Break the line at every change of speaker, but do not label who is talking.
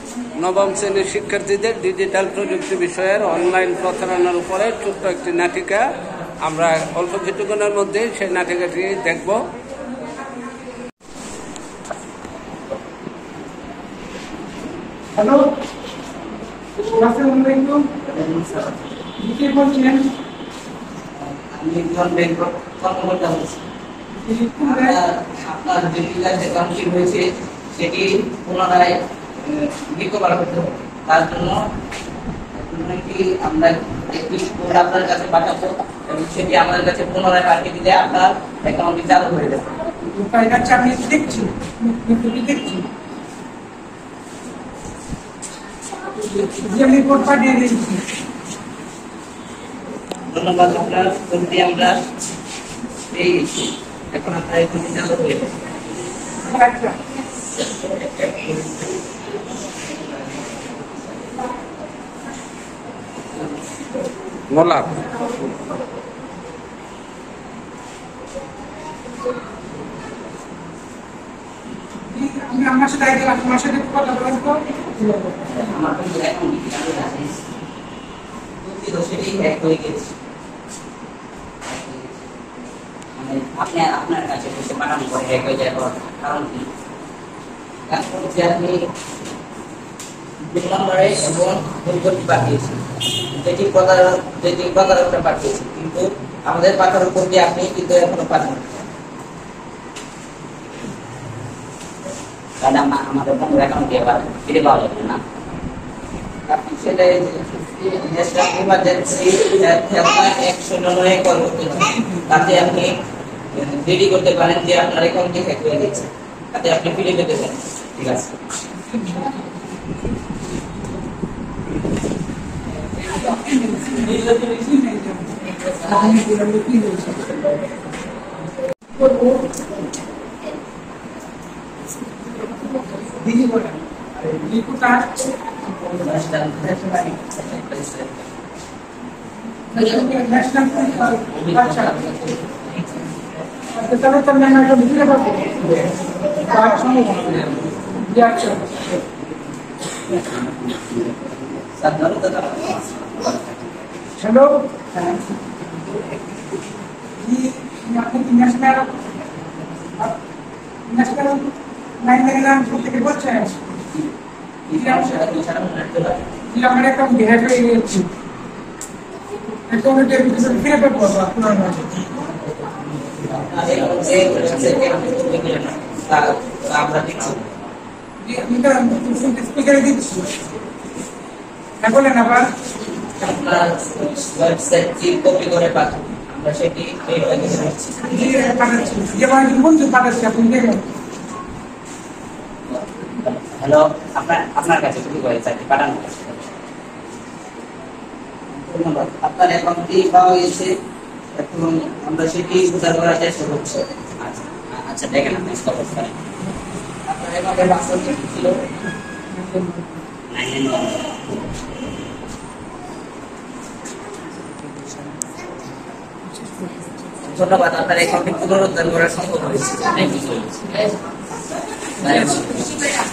নবম শ্রেণীর শিক্ষার্থীদের ডিজিটাল প্রযুক্তি বিষয়ের অনলাইন প্রচারণার উপরে ছোট্ট একটি নাটিকা। আমরা অল্প কিছুক্ষণের মধ্যে সেই নাটিকাটি দেখব।
হ্যালো, আসসালামু আলাইকুম। কে বলছেন?
আমি একজন ব্যাংক কর্মকর্তা বলছি। আপনার যে বিকাশ অ্যাকাউন্টটি হয়েছে সেটি পুনরায় রিকভার করতে হবে। তার জন্য কি আমরা একটি কোড আপনার কাছে পাঠাবো এবং সেটি আমাদের কাছে পুনরায় পাঠিয়ে দিলে আপনার অ্যাকাউন্টটি চালু হয়ে যাবে।
আমি দেখছি আমি কোড পাঠিয়ে দিচ্ছি।
ধন্যবাদ। আপনার কোডটি আমরা এই এখন আপনার অ্যাকাউন্টটি চালু হয়ে যাবে।
আচ্ছা,
গোলাপ
আমি আমার সাথে আপনার সাথে কথা বলেন তো।
আমার কিন্তু অ্যাকাউন্টটি চালু আছে, কিন্তু সেটি হ্যাক হয়ে গেছে। মানে আপনি আপনার কাছে বসে পাঠানো করে হ্যাক হয়ে যাওয়ার কারণ কি? কারণ হচ্ছে আপনি দুই নম্বরে এবং পরিবর্তন পাঠিয়েছি, যেটি প্রতারকটা পাঠিয়েছি, কিন্তু আমাদের পাঠার উপর দিয়ে আপনি কিন্তু এখনো পাঠান, তাহলে আমাদের বন্ধুর অ্যাকাউন্ট দিয়ে ফিরে পাওয়া যাবে না। আপনি সেটা ন্যাশনাল ইমার্জেন্সি হেল্পলাইন 109 কল করতে পারেন। তাতে আপনি রেডি করতে পারেন যে আপনার অ্যাকাউন্টটি হ্যাক হয়ে গেছে, তাতে আপনি ফিরে পেতে পারেন। ঠিক আছে,
হ্যালো, আপনি কি ন্যাশনাল 999 থেকে বলছেন? আমার অ্যাকাউন্ট হ্যাক হয়ে গেছে, অ্যাকাউন্টের ভিতরে ফিরে পাবো আপনার মাঝে।
আমরা দিচ্ছি,
স্পিকারে দিচ্ছি। হ্যাঁ বলেন আবার।
আপনার ওয়েবসাইটটি কপি করে পাঠান, আমরা সেটি পাঠাচ্ছি।
যেমন বন্ধু পাঠাচ্ছি, আপনি দেখেন।
হ্যালো, আপনার কাছে কপি করে চাইতে পাঠানো হয়েছে। ধন্যবাদ। আপনার অ্যাকাউন্টটি পাওয়া গেছে, এখন আমরা সেটি উদ্ধার করার চেষ্টা করছি। আচ্ছা দেখেন, আপনি স্টপ করেন। আপনার অ্যাকাউন্টের পাসওয়ার্ড কি ছিল? 991। ধন্যবাদ। আপনার অ্যাকাউন্টটি পুনরুদ্ধার করা সম্ভব হয়েছে।